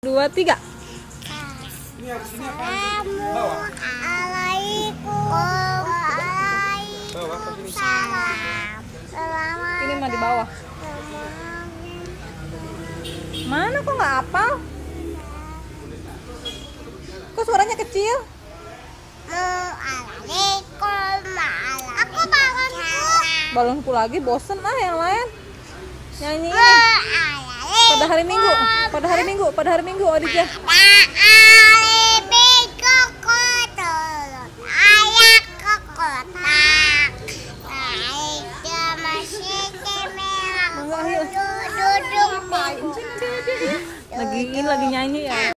2, 3. Ini mah di bawah. Mana kok nggak hafal? Kok suaranya kecil? Balonku lagi, bosen yang lain. Nyanyi ini. Pada hari Minggu, Odijah.